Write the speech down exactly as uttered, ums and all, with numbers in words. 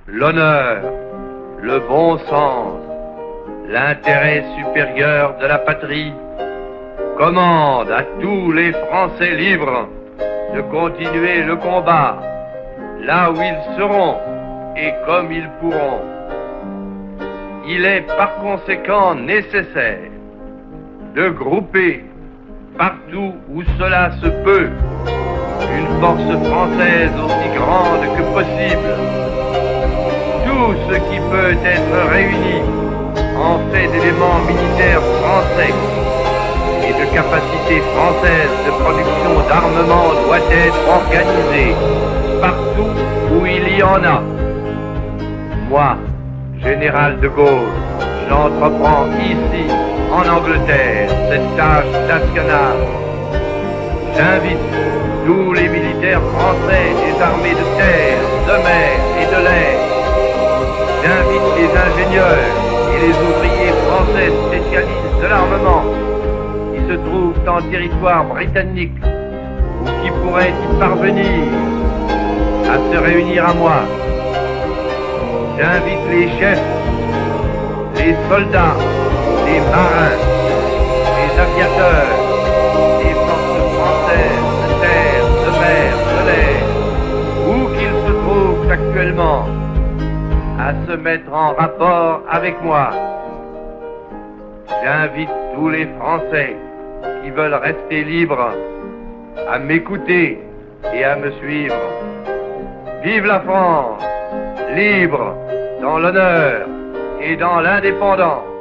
l'honneur, le bon sens, l'intérêt supérieur de la patrie commande à tous les Français libres de continuer le combat là où ils seront et comme ils pourront. Il est par conséquent nécessaire de grouper partout où cela se peut une force française aussi grande que possible. Tout ce qui peut être réuni en fait d'éléments militaires français et de capacités françaises de production d'armement doit être organisé partout où il y en a. Moi, général de Gaulle, j'entreprends ici, en Angleterre, cette tâche nationale. J'invite tous les militaires français des armées de terre, de mer et de l'air. J'invite les ingénieurs et les ouvriers français spécialistes de l'armement qui se trouvent en territoire britannique ou qui pourraient y parvenir à se réunir à moi. J'invite les chefs, les soldats, les marins, les aviateurs, les forces françaises de terre, de mer, de l'air, où qu'ils se trouvent actuellement, à se mettre en rapport avec moi. J'invite tous les Français qui veulent rester libres à m'écouter et à me suivre. Vive la France, libre dans l'honneur et dans l'indépendance.